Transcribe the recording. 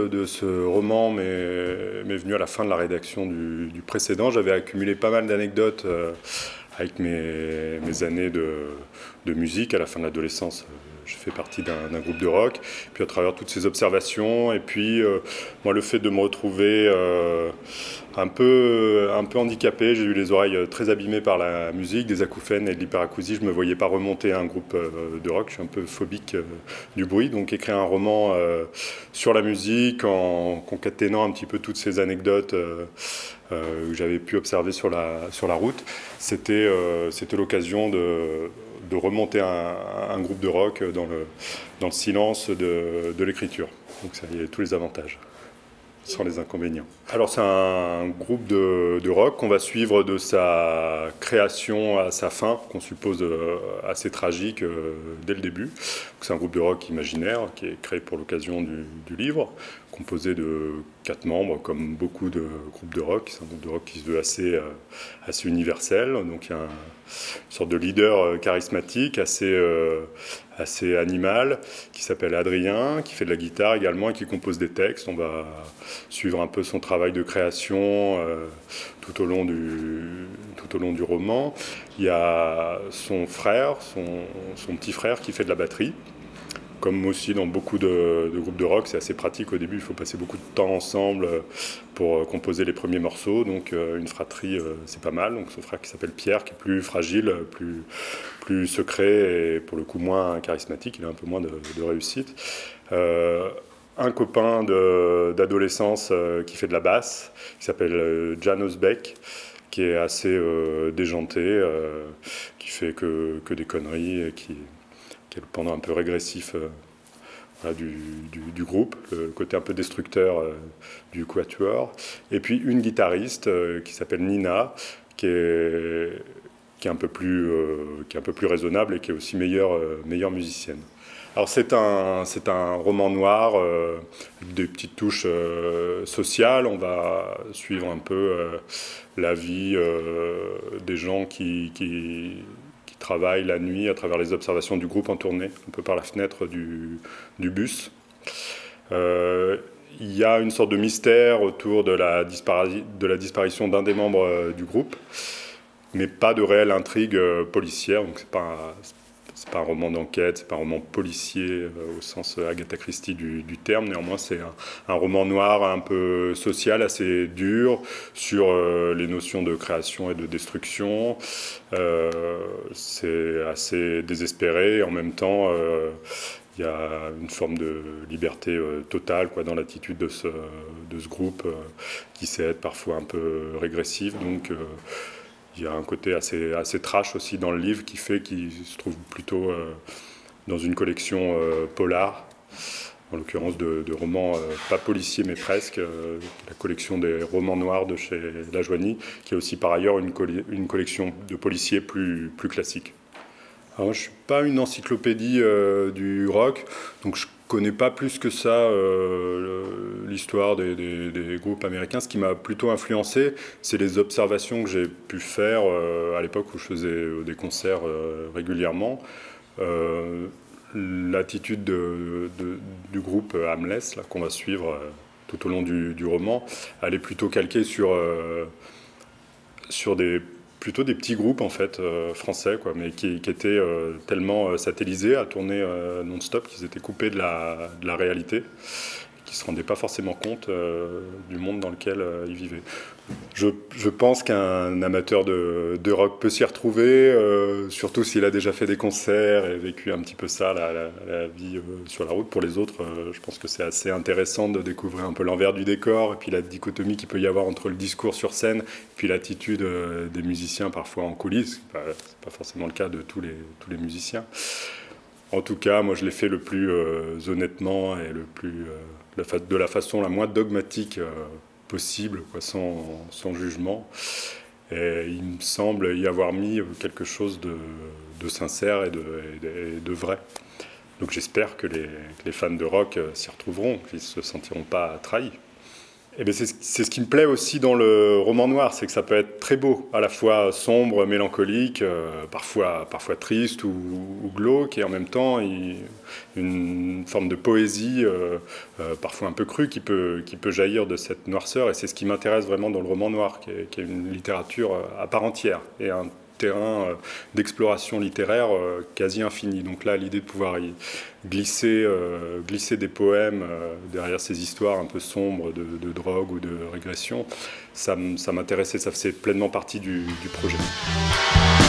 de ce roman m'est venu à la fin de la rédaction du précédent. J'avais accumulé pas mal d'anecdotes avec mes années de musique. À la fin de l'adolescence, j'ai fait partie d'un groupe de rock. Puis à travers toutes ces observations, et puis moi, le fait de me retrouver un peu handicapé, j'ai eu les oreilles très abîmées par la musique, des acouphènes et de l'hyperacousie. Je ne me voyais pas remonter à un groupe de rock. Je suis un peu phobique du bruit. Donc écrire un roman sur la musique en concaténant un petit peu toutes ces anecdotes que j'avais pu observer sur la route, c'était l'occasion de remonter un groupe de rock dans le silence de l'écriture. Donc ça y a tous les avantages, sans les inconvénients. Alors c'est un groupe de rock qu'on va suivre de sa création à sa fin, qu'on suppose assez tragique dès le début. C'est un groupe de rock imaginaire qui est créé pour l'occasion du livre, composé de 4 membres, comme beaucoup de groupes de rock. C'est un groupe de rock qui se veut assez universel. Donc il y a une sorte de leader charismatique, assez animal, qui s'appelle Adrien, qui fait de la guitare également et qui compose des textes. On va suivre un peu son travail de création tout au long du roman. Il y a son frère, son petit frère qui fait de la batterie. Comme aussi dans beaucoup de groupes de rock, c'est assez pratique au début, il faut passer beaucoup de temps ensemble pour composer les premiers morceaux, donc une fratrie c'est pas mal. Donc son frère qui s'appelle Pierre, qui est plus fragile, plus secret et pour le coup moins charismatique, il a un peu moins de réussite. Un copain d'adolescence qui fait de la basse, qui s'appelle Janos Beck, qui est assez déjanté, qui fait que des conneries et qui est le pendant un peu régressif voilà, du groupe, le côté un peu destructeur du quatuor. Et puis une guitariste qui s'appelle Nina, qui est un peu plus raisonnable et qui est aussi meilleure musicienne. Alors c'est un roman noir, des petites touches sociales. On va suivre un peu la vie des gens qui travaillent la nuit à travers les observations du groupe en tournée, un peu par la fenêtre du bus. Il y a une sorte de mystère autour de la disparition d'un des membres du groupe, mais pas de réelle intrigue policière. Donc c'est pas un roman d'enquête, c'est pas un roman policier au sens Agatha Christie du terme. Néanmoins, c'est un roman noir un peu social, assez dur, sur les notions de création et de destruction. C'est assez désespéré. En même temps, il y a une forme de liberté totale dans l'attitude de ce groupe qui sait être parfois un peu régressif. Donc, il y a un côté assez trash aussi dans le livre qui fait qu'il se trouve plutôt dans une collection polar, en l'occurrence de romans pas policiers mais presque, la collection des romans noirs de chez Lajoigny, qui est aussi par ailleurs une collection de policiers plus classique. Alors moi, je ne suis pas une encyclopédie du rock, donc je ne connais pas plus que ça l'histoire des groupes américains. Ce qui m'a plutôt influencé, c'est les observations que j'ai pu faire à l'époque où je faisais des concerts régulièrement. L'attitude du groupe Hamless, qu'on va suivre tout au long du roman, elle est plutôt calquée sur plutôt des petits groupes en fait français, mais qui étaient tellement satellisés à tourner non-stop qu'ils étaient coupés de la réalité, qui ne se rendaient pas forcément compte du monde dans lequel ils vivaient. Je pense qu'un amateur de rock peut s'y retrouver, surtout s'il a déjà fait des concerts et vécu un petit peu ça, la vie sur la route. Pour les autres, je pense que c'est assez intéressant de découvrir un peu l'envers du décor et puis la dichotomie qu'il peut y avoir entre le discours sur scène et puis l'attitude des musiciens parfois en coulisses. C'est pas forcément le cas de tous les musiciens. En tout cas, moi je l'ai fait le plus honnêtement et de la façon la moins dogmatique possible, sans jugement. Et il me semble y avoir mis quelque chose de sincère et de vrai. Donc j'espère que les fans de rock s'y retrouveront, qu'ils ne se sentiront pas trahis. Eh bien, c'est ce qui me plaît aussi dans le roman noir, c'est que ça peut être très beau, à la fois sombre, mélancolique, parfois triste ou glauque, et en même temps une forme de poésie, parfois un peu crue, qui peut jaillir de cette noirceur. Et c'est ce qui m'intéresse vraiment dans le roman noir, qui est une littérature à part entière, et un terrain d'exploration littéraire quasi infini. Donc là, l'idée de pouvoir y glisser des poèmes derrière ces histoires un peu sombres de drogue ou de régression, ça m'intéressait, ça faisait pleinement partie du projet.